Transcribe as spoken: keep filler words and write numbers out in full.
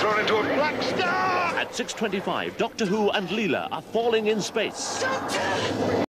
thrown into a black star! At six twenty-five, Doctor Who and Leela are falling in space. Doctor!